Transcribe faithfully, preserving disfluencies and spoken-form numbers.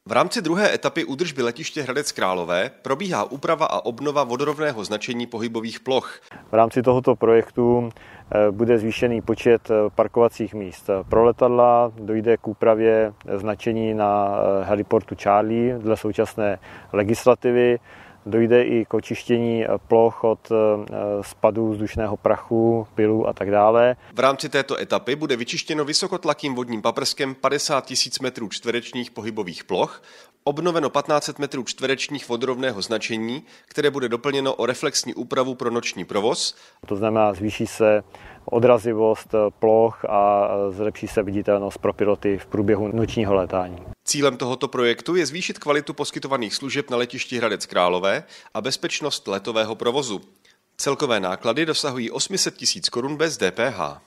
V rámci druhé etapy údržby letiště Hradec Králové probíhá úprava a obnova vodorovného značení pohybových ploch. V rámci tohoto projektu bude zvýšený počet parkovacích míst pro letadla, dojde k úpravě značení na heliportu Charlie dle současné legislativy, dojde i k očištění ploch od spadů vzdušného prachu, pylu a tak dále. V rámci této etapy bude vyčištěno vysokotlakým vodním paprskem padesát tisíc metrů čtverečních pohybových ploch, obnoveno patnáct set metrů čtverečních vodorovného značení, které bude doplněno o reflexní úpravu pro noční provoz. To znamená, zvýší se odrazivost ploch a zlepší se viditelnost pro piloty v průběhu nočního létání. Cílem tohoto projektu je zvýšit kvalitu poskytovaných služeb na letišti Hradec Králové a bezpečnost letového provozu. Celkové náklady dosahují osm set tisíc korun bez D P H.